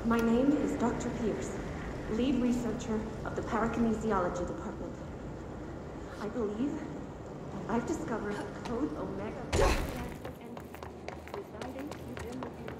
My name is Dr. Pierce, lead researcher of the Parakinesiology Department. I believe that I've discovered Code Omega residing within the Bureau.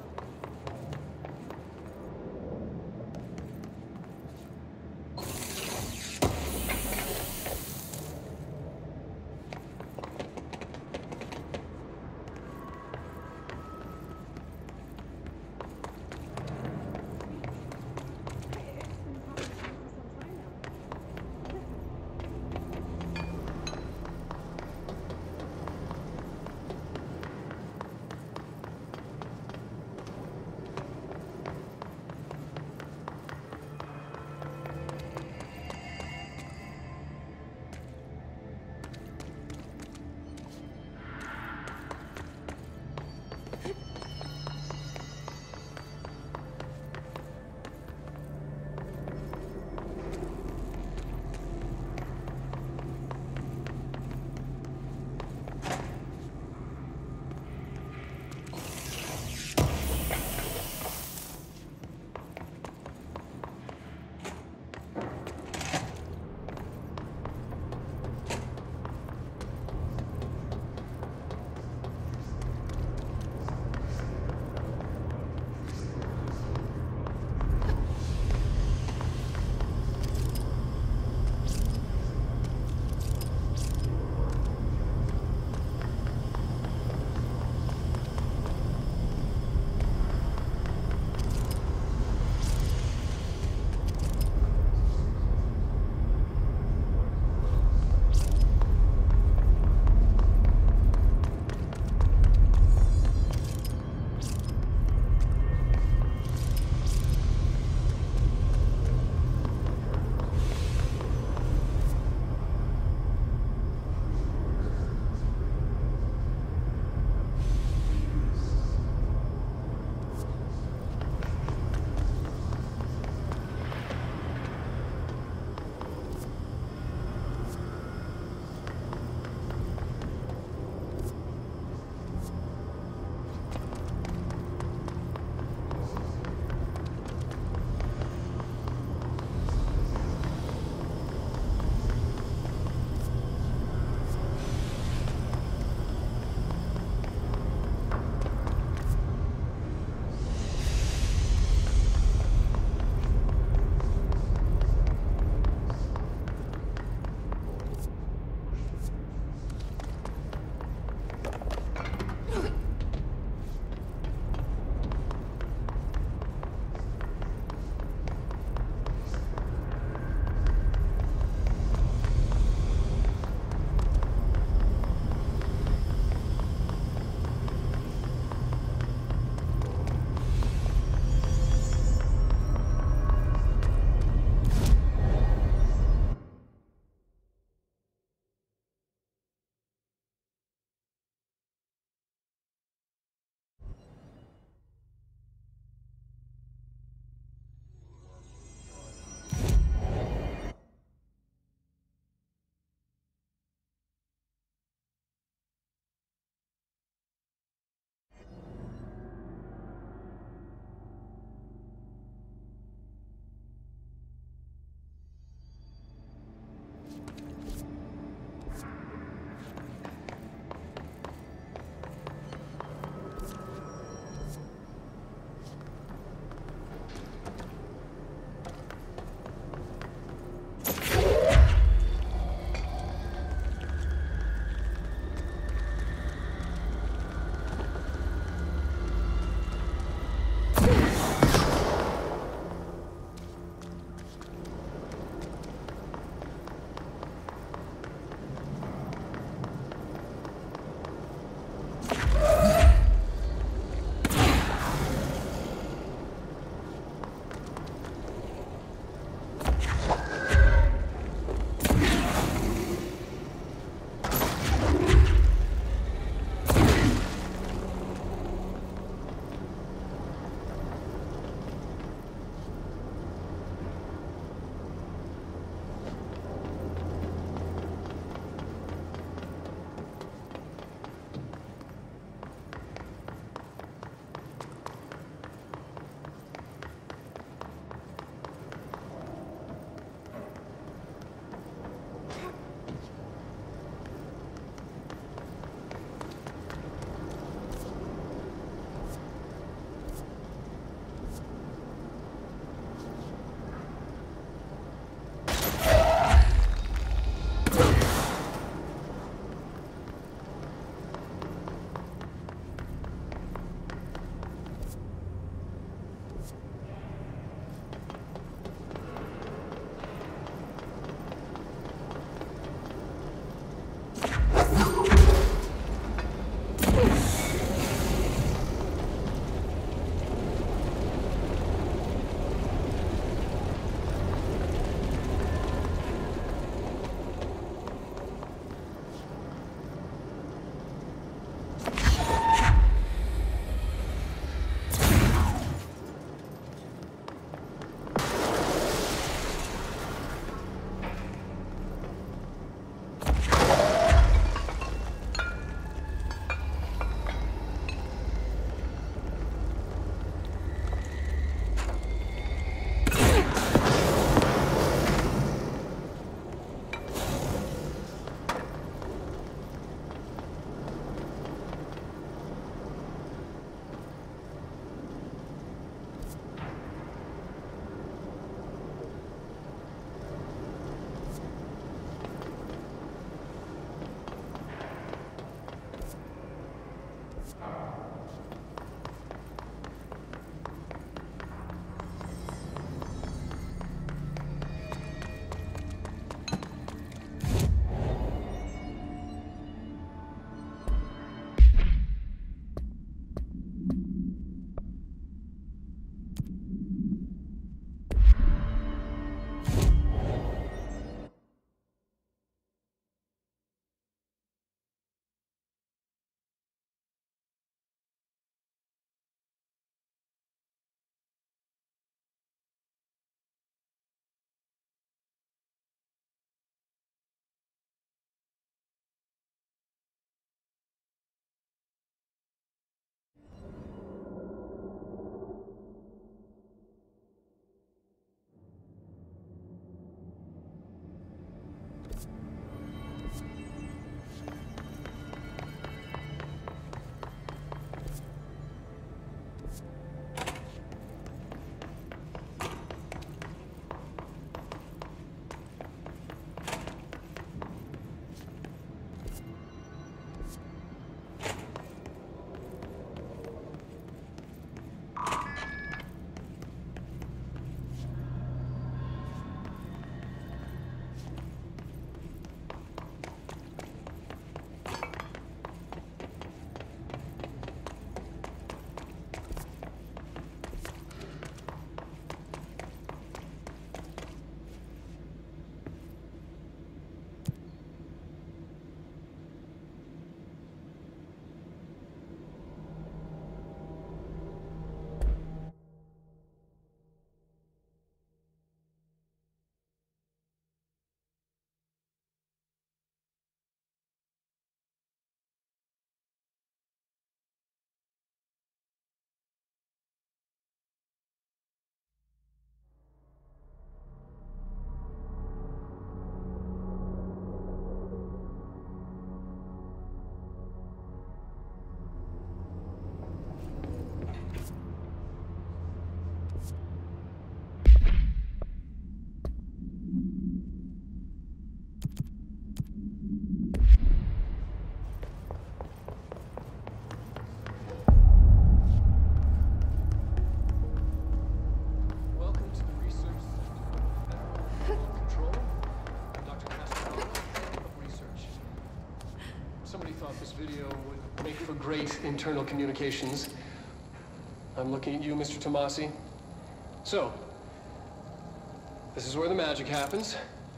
make for great internal communications. I'm looking at you, Mr. Tomasi. So, this is where the magic happens.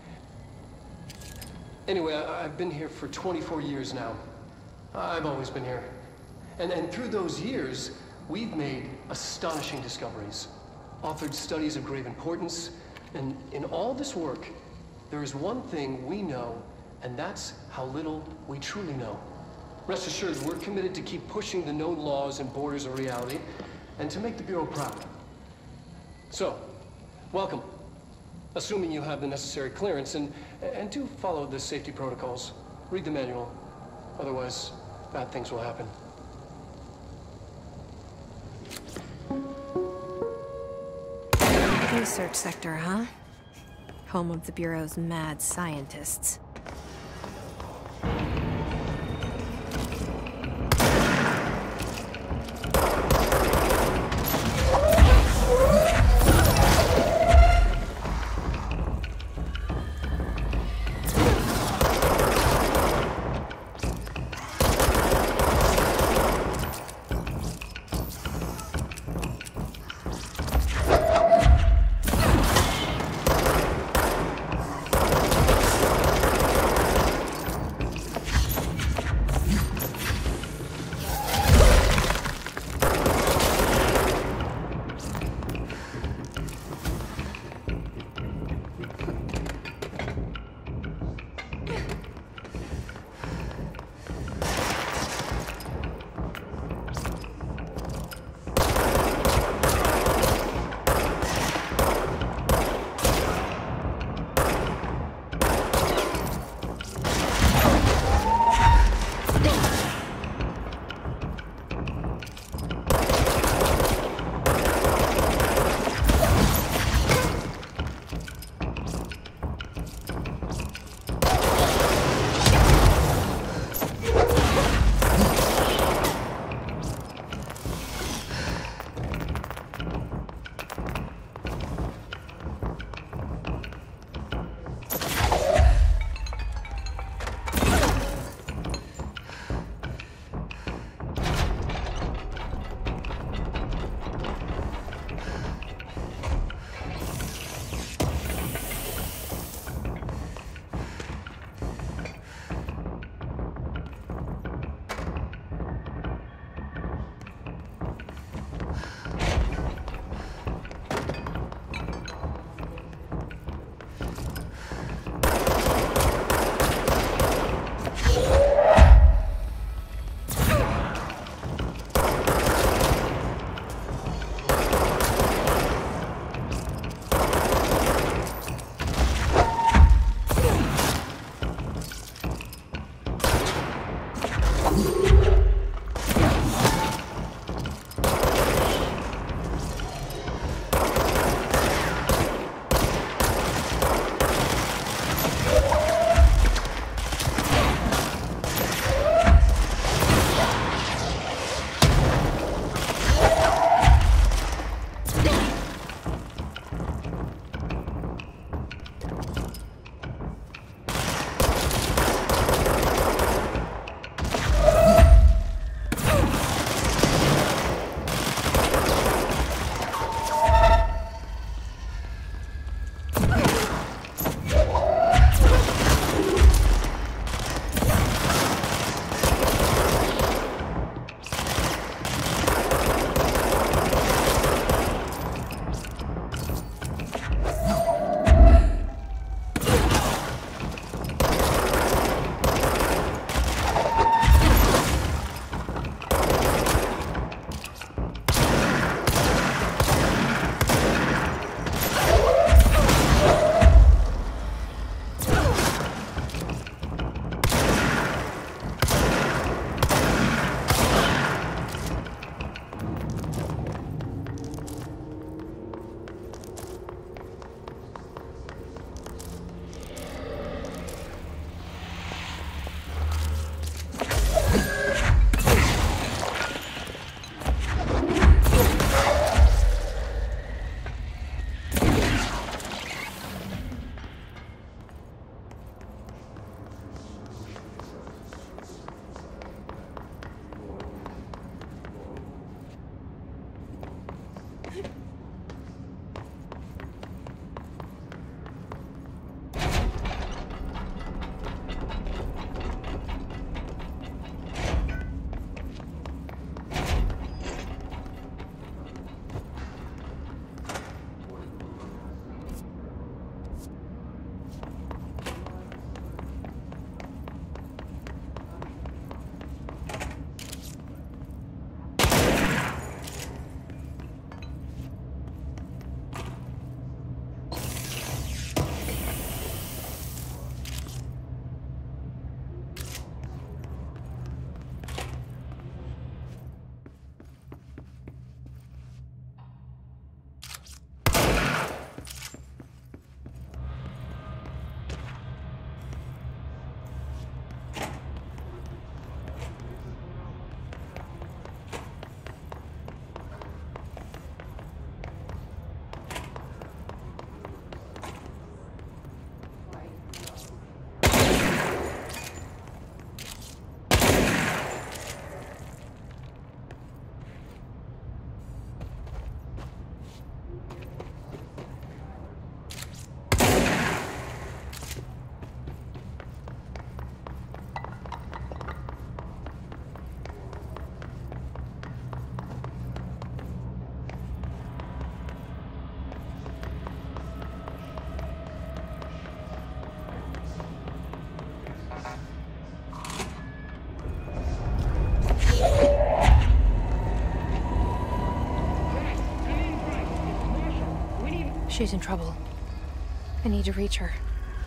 Anyway, I've been here for 24 years now. I've always been here. And through those years, we've made astonishing discoveries, authored studies of grave importance, and in all this work, there is one thing we know, and that's how little we truly know. Rest assured, we're committed to keep pushing the known laws and borders of reality, and to make the Bureau proud. So, welcome. Assuming you have the necessary clearance, and do follow the safety protocols. Read the manual. Otherwise, bad things will happen. Research sector, huh? Home of the Bureau's mad scientists. She's in trouble. I need to reach her.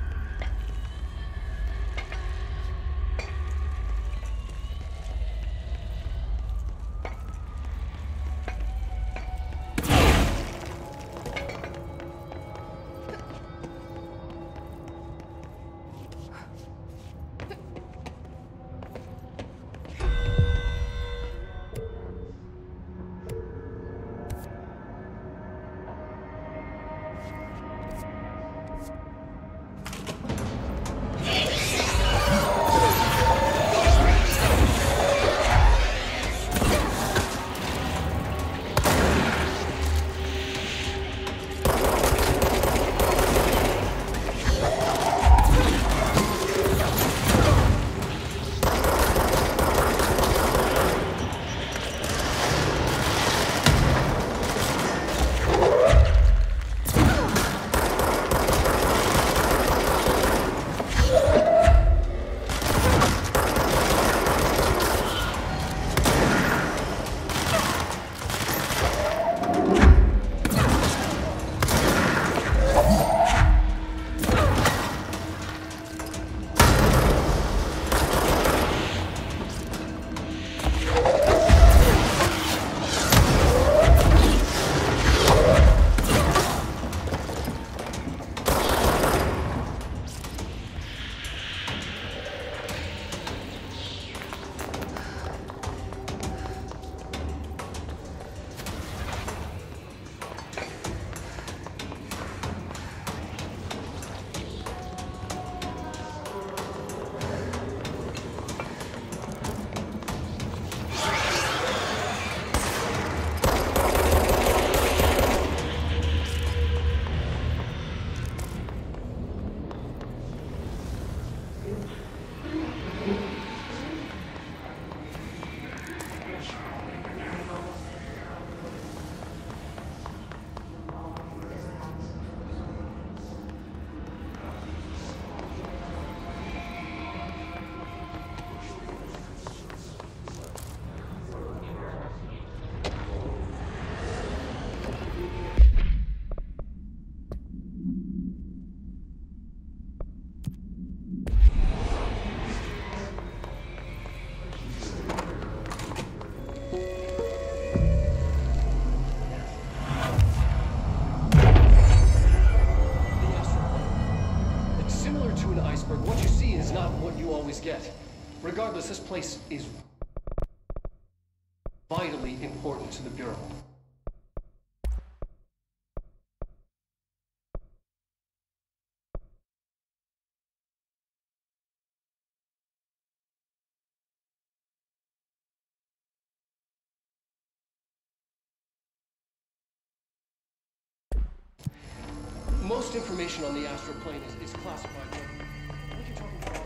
Get. Regardless, this place is vitally important to the Bureau. Most information on the astral plane is classified. I think you're talking false.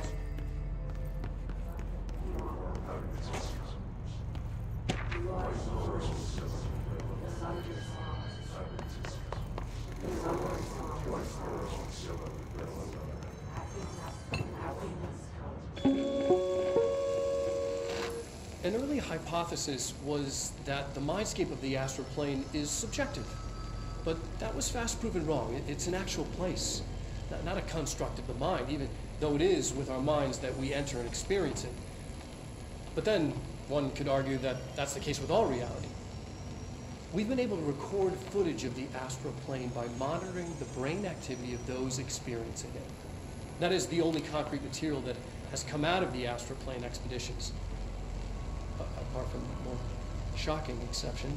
An early hypothesis was that the mindscape of the astral plane is subjective, but that was fast proven wrong. It's an actual place, not a construct of the mind, even though it is with our minds that we enter and experience it. But then one could argue that that's the case with all reality. We've been able to record footage of the astral plane by monitoring the brain activity of those experiencing it. That is the only concrete material that has come out of the astral plane expeditions. Apart from the more shocking exception.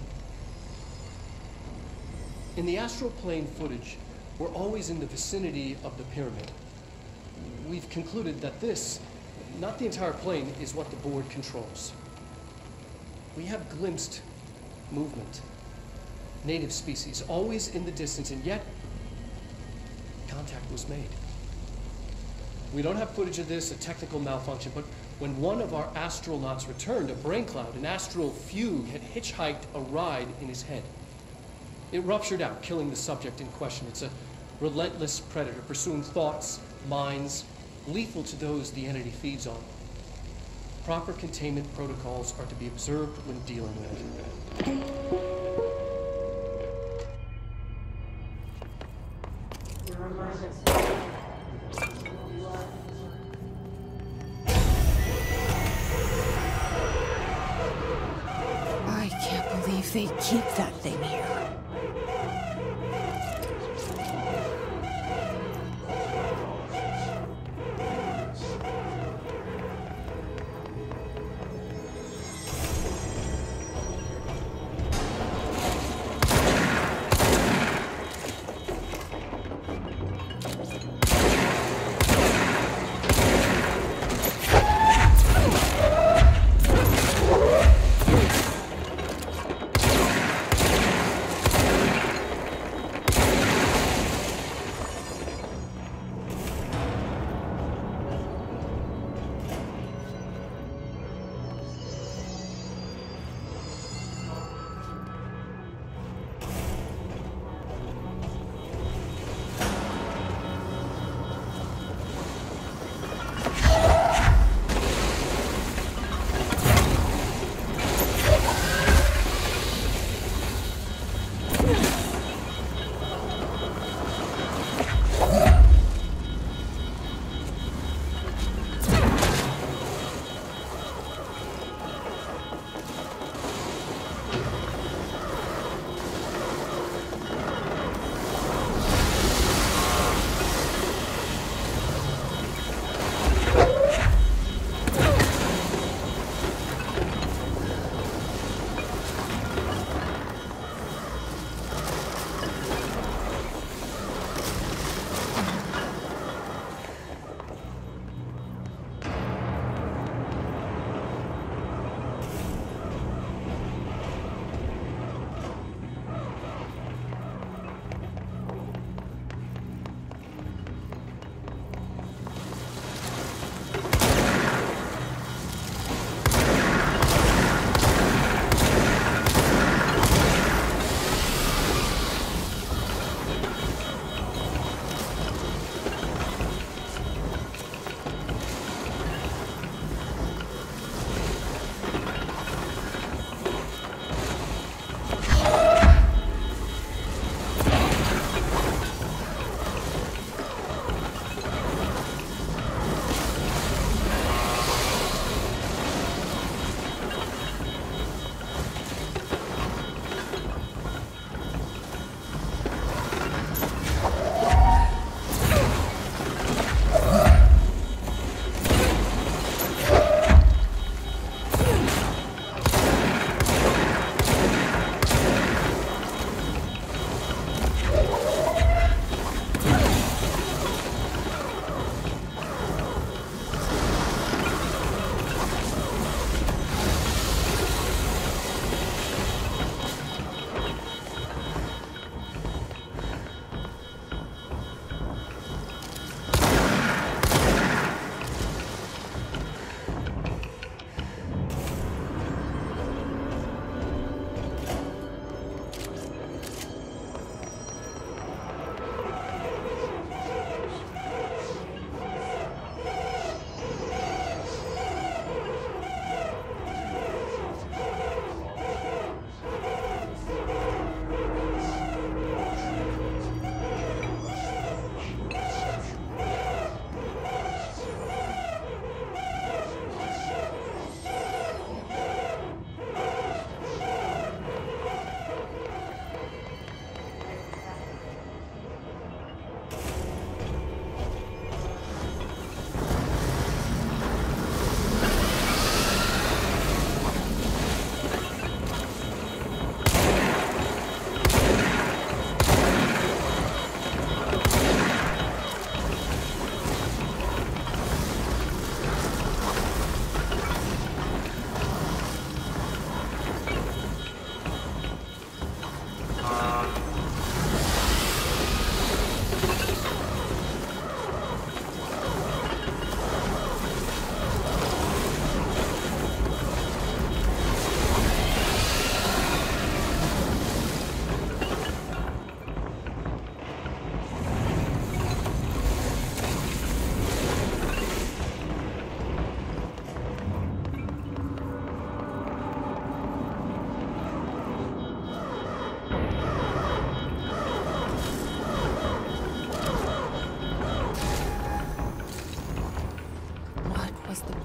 In the astral plane footage, we're always in the vicinity of the pyramid. We've concluded that this, not the entire plane, is what the board controls. We have glimpsed movement, native species, always in the distance, and yet contact was made. We don't have footage of this, a technical malfunction, but when one of our astronauts returned, a brain cloud, an astral fugue, had hitchhiked a ride in his head. It ruptured out, killing the subject in question. It's a relentless predator, pursuing thoughts, minds, lethal to those the entity feeds on. Proper containment protocols are to be observed when dealing with it. I can't believe they keep that thing here.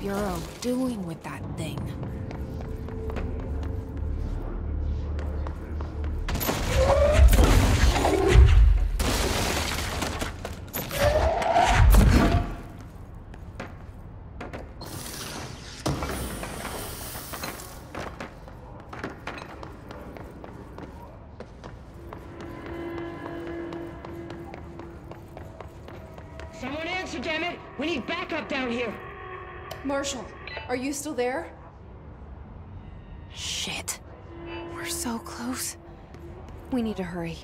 Bureau doing with that thing? Someone answer, damn it! We need backup down here! Marshall, are you still there? Shit. We're so close. We need to hurry.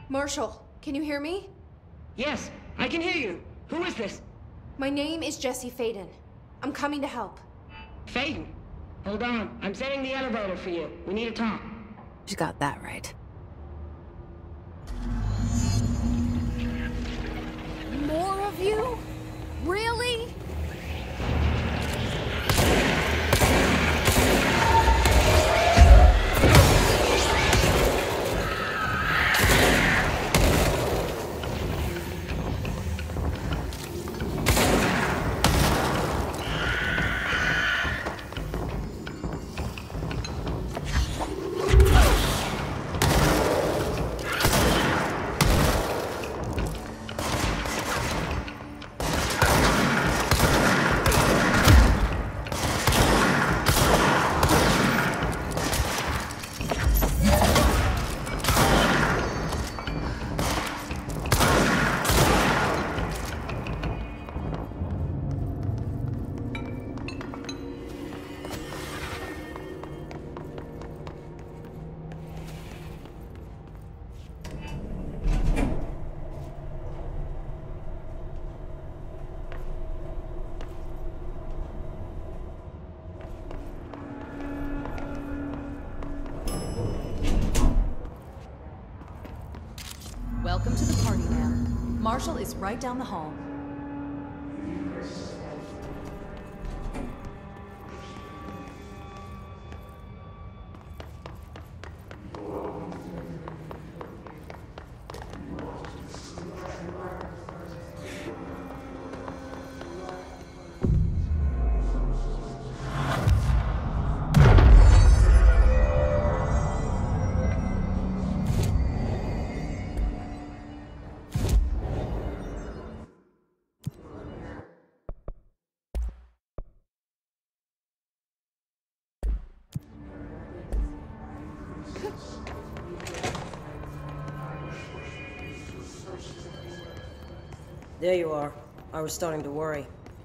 Marshall, can you hear me? Yes, I can hear you. Who is this? My name is Jesse Faden. I'm coming to help. Faden. Hold on. I'm setting the elevator for you. We need to talk. She's got that right. More of you? Really? Welcome to the party, ma'am. Marshall is right down the hall. There you are. I was starting to worry.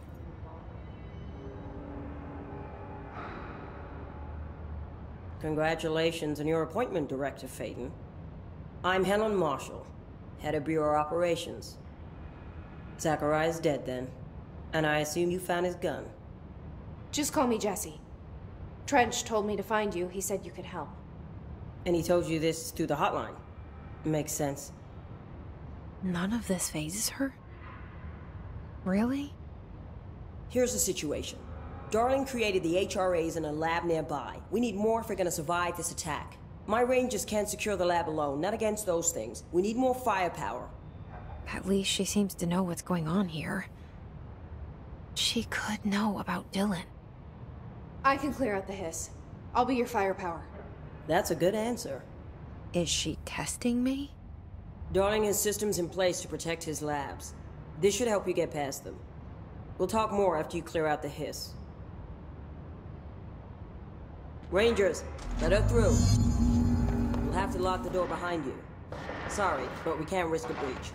Congratulations on your appointment, Director Faden. I'm Helen Marshall, head of Bureau Operations. Zachariah's dead then, and I assume you found his gun. Just call me Jesse. Trench told me to find you. He said you could help. And he told you this through the hotline. Makes sense. None of this phases her? Really? Here's the situation. Darling created the HRAs in a lab nearby. We need more if we're gonna survive this attack. My rangers can't secure the lab alone, not against those things. We need more firepower. At least she seems to know what's going on here. She could know about Dylan. I can clear out the hiss. I'll be your firepower. That's a good answer. Is she testing me? Darling has systems in place to protect his labs. This should help you get past them. We'll talk more after you clear out the hiss. Rangers, let her through. We'll have to lock the door behind you. Sorry, but we can't risk a breach.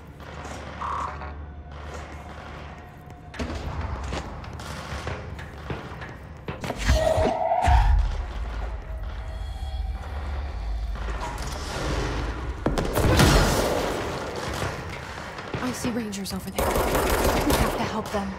I see Rangers over there. We have to help them.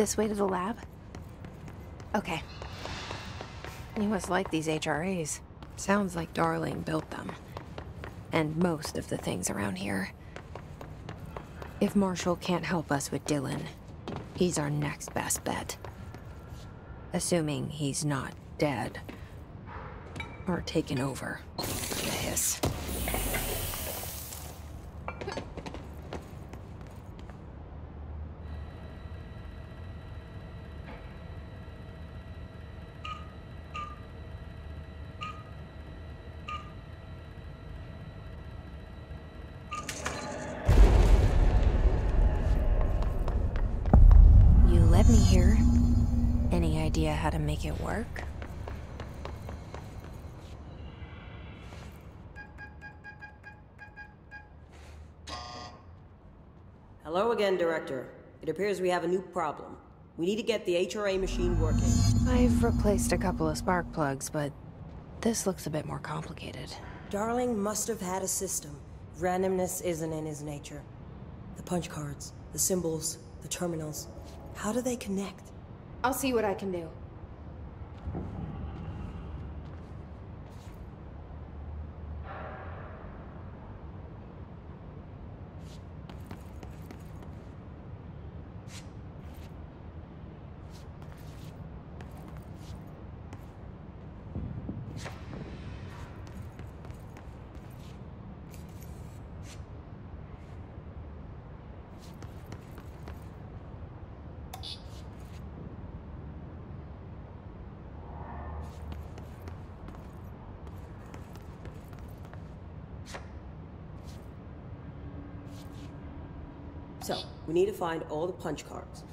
This way to the lab? Okay. You must like these HRAs. Sounds like Darling built them. And most of the things around here. If Marshall can't help us with Dylan, he's our next best bet. Assuming he's not dead. Or taken over. The hiss. You led me here. Any idea how to make it work? Hello again, Director. It appears we have a new problem. We need to get the HRA machine working. I've replaced a couple of spark plugs, but this looks a bit more complicated. Darling must have had a system. Randomness isn't in his nature. The punch cards, the symbols, the terminals. How do they connect? I'll see what I can do. So, we need to find all the punch cards.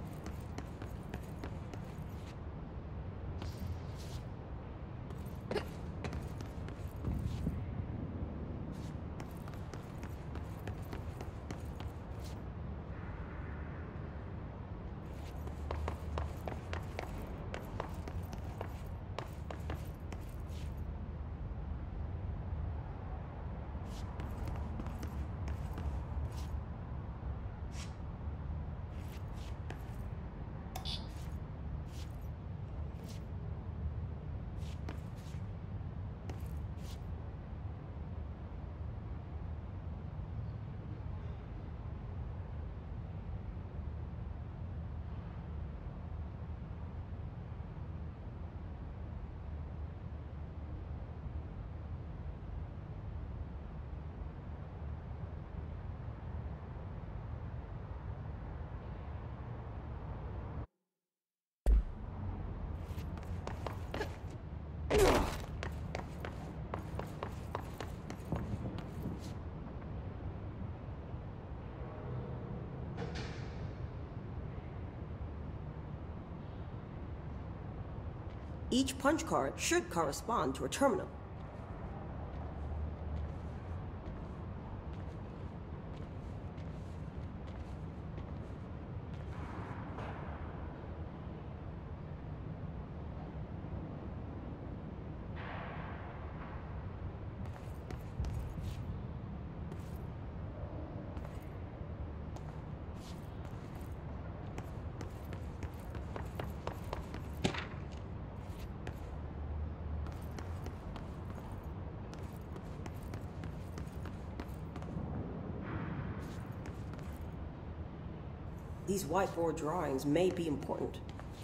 Each punch card should correspond to a terminal. These whiteboard drawings may be important.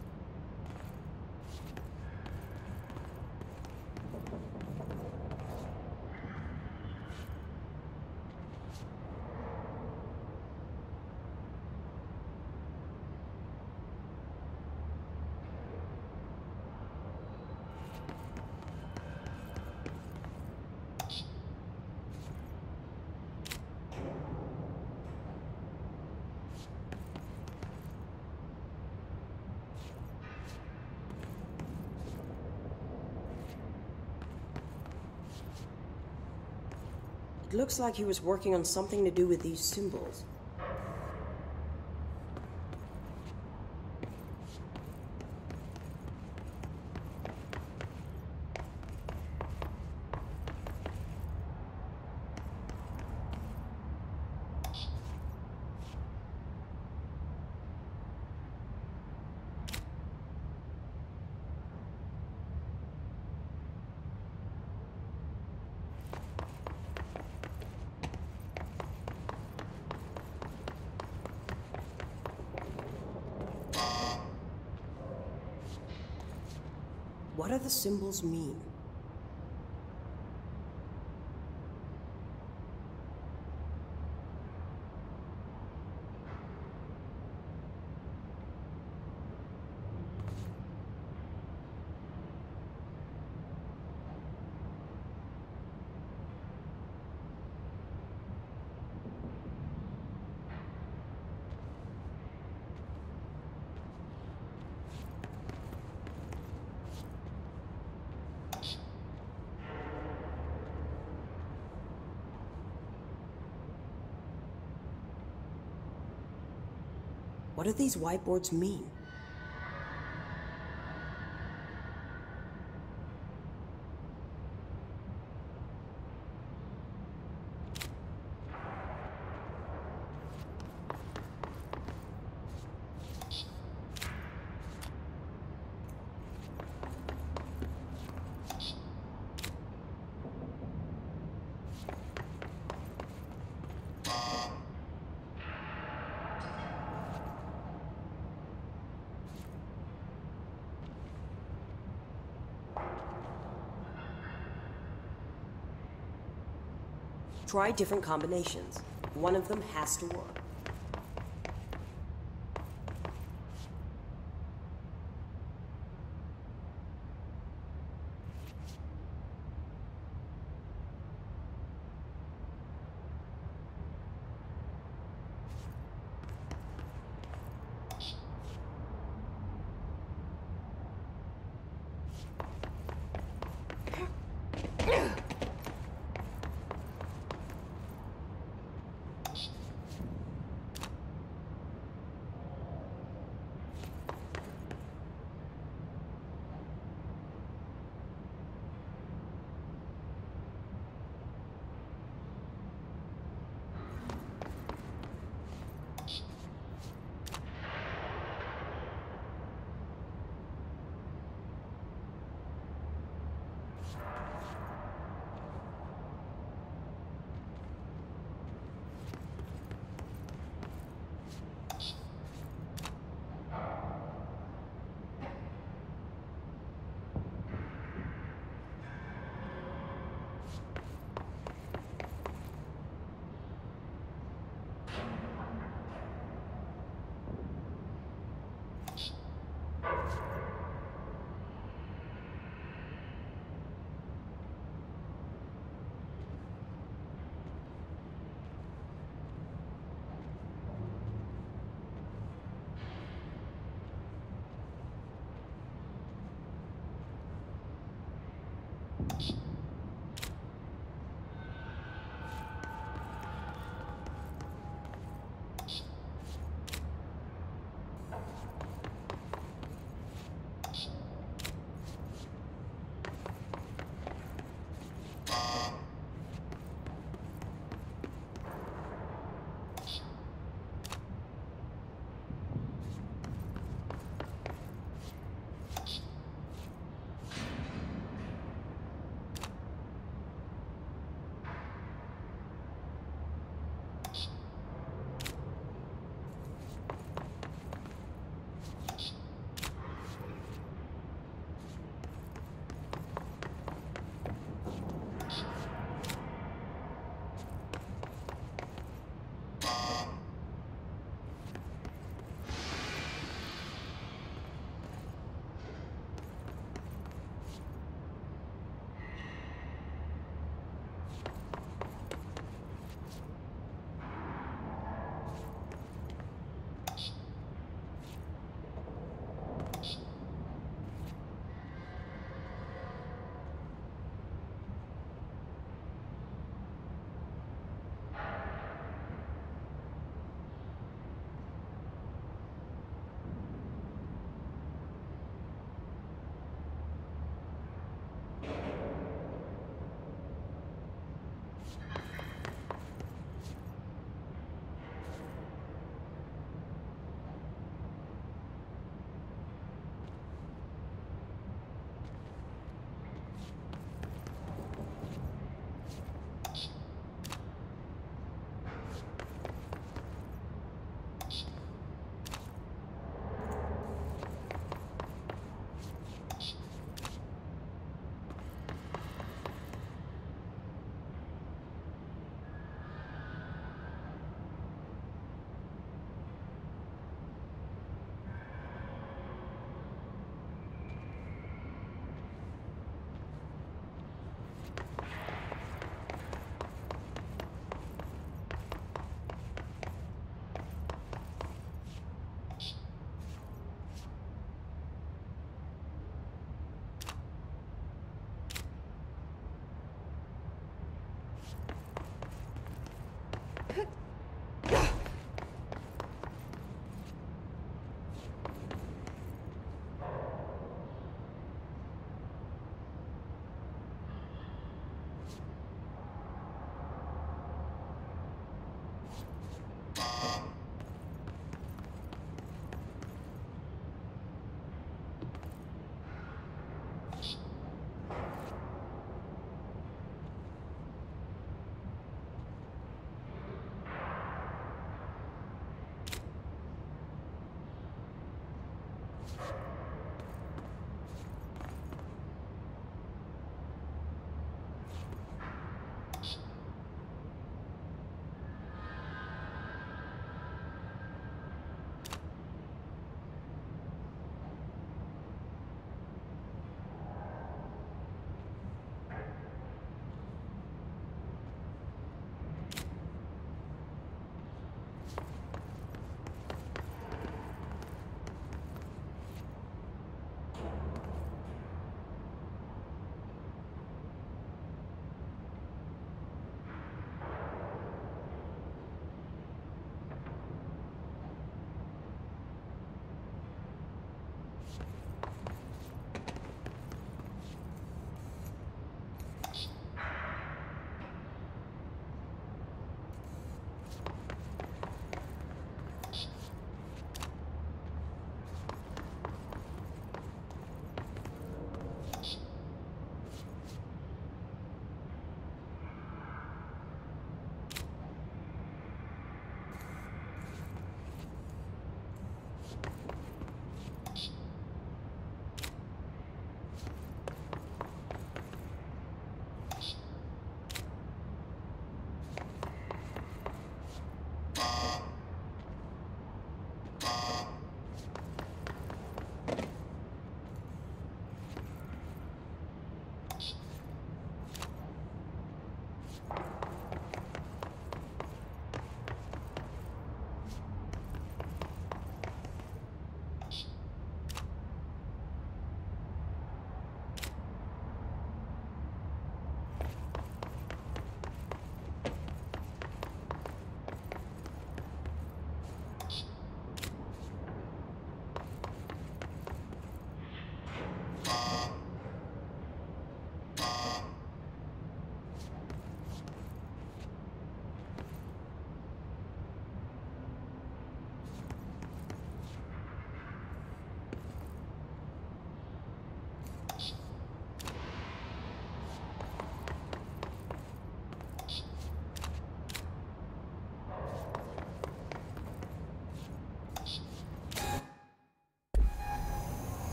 It looks like he was working on something to do with these symbols. What do the symbols mean? What do these whiteboards mean? Try different combinations. One of them has to work.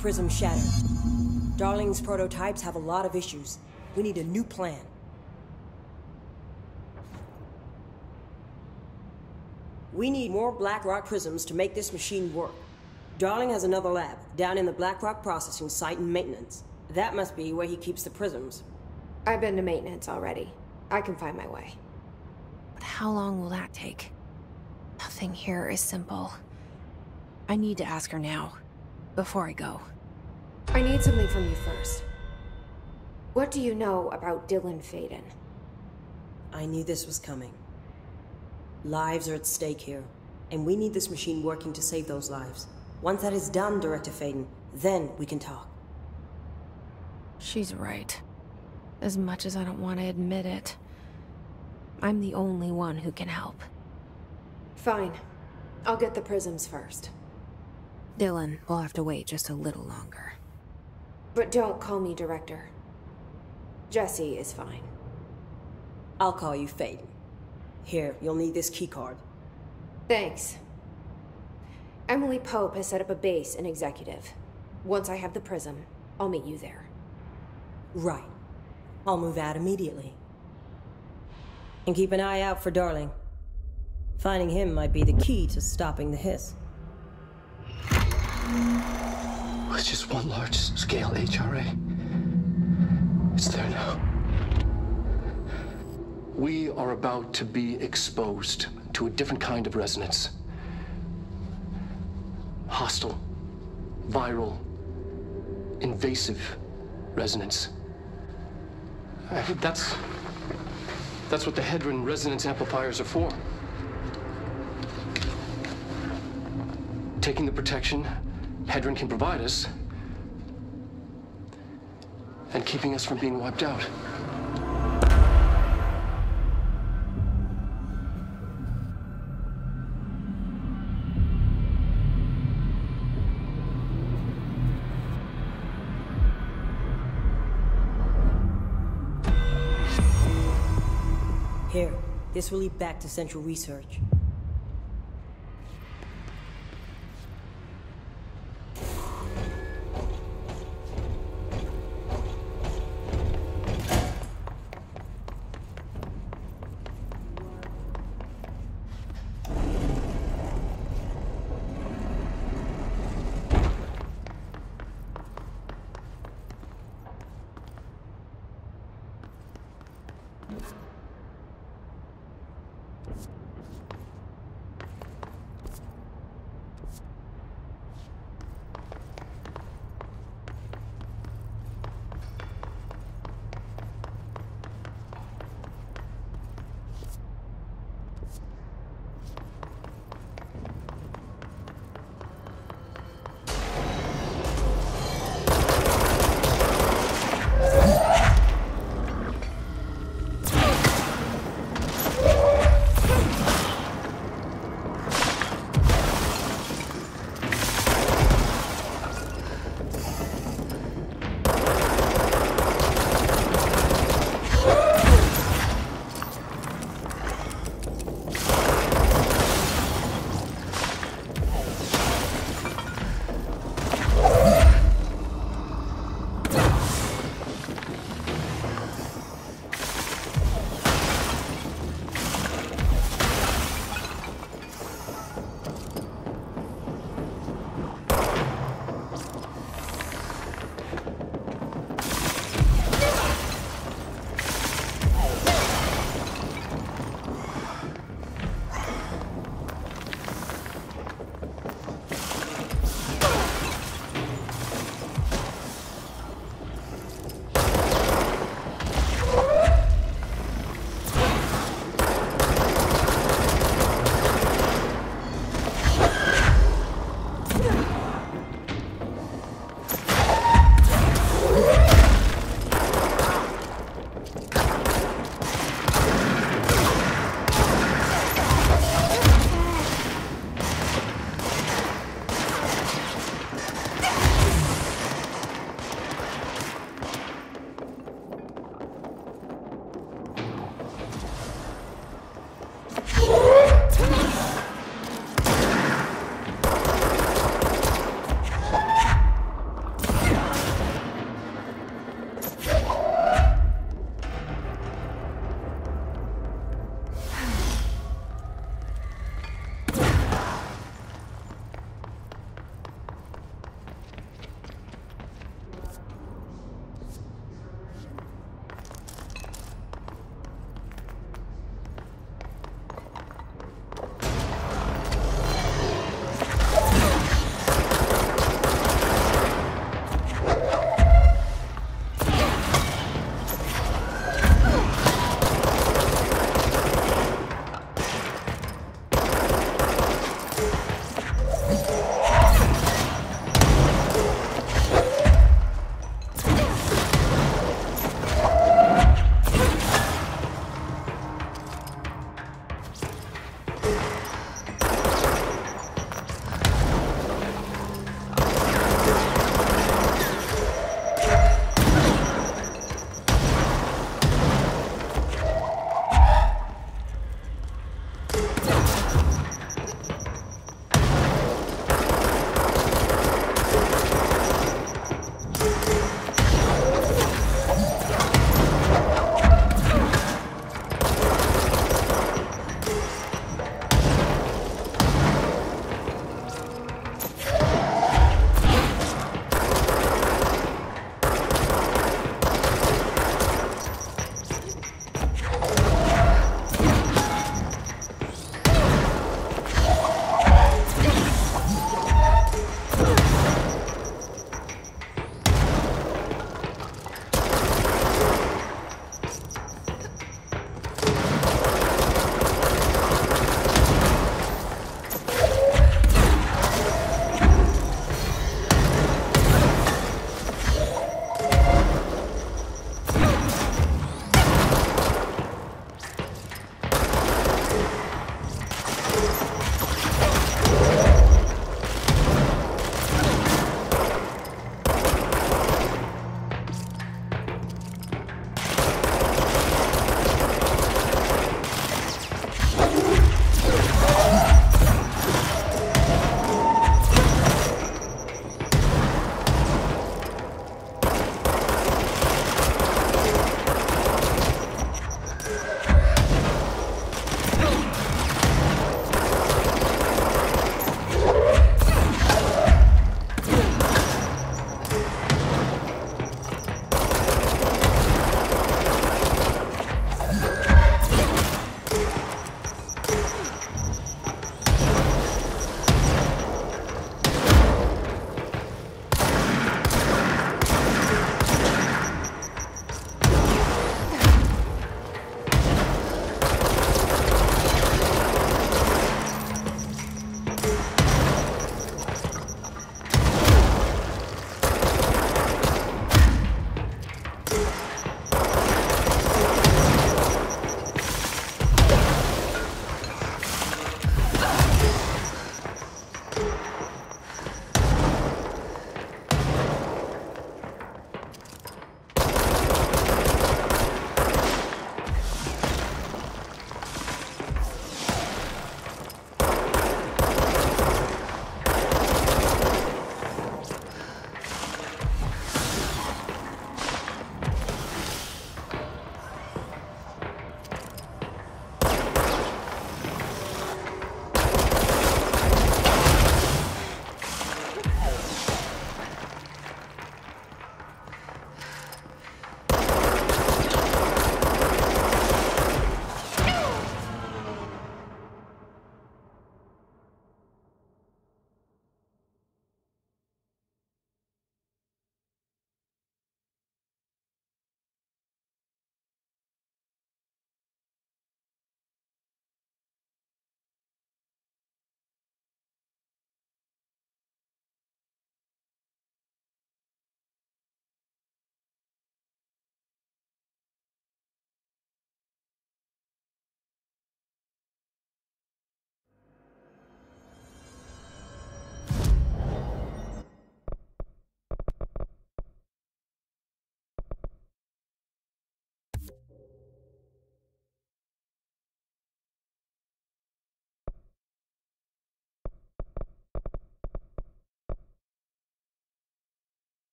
Prism shattered. Darling's prototypes have a lot of issues. We need a new plan. We need more Blackrock prisms to make this machine work. Darling has another lab, down in the Blackrock processing site in maintenance. That must be where he keeps the prisms. I've been to maintenance already. I can find my way. But how long will that take? Nothing here is simple. I need to ask her now, before I go. I need something from you first. What do you know about Dylan Faden? I knew this was coming. Lives are at stake here, and we need this machine working to save those lives. Once that is done, Director Faden, then we can talk. She's right. As much as I don't want to admit it, I'm the only one who can help. Fine. I'll get the prisms first. Dylan will have to wait just a little longer. But don't call me Director. Jesse is fine. I'll call you Faden. Here, you'll need this keycard. Thanks. Emily Pope has set up a base in Executive. Once I have the prism, I'll meet you there. Right. I'll move out immediately. And keep an eye out for Darling. Finding him might be the key to stopping the hiss. It's just one large-scale HRA. It's there now. We are about to be exposed to a different kind of resonance. Hostile, viral, invasive resonance. That's what the Hedron resonance amplifiers are for. Taking the protection Hedron can provide us, and keeping us from being wiped out. Here, this will lead back to Central Research.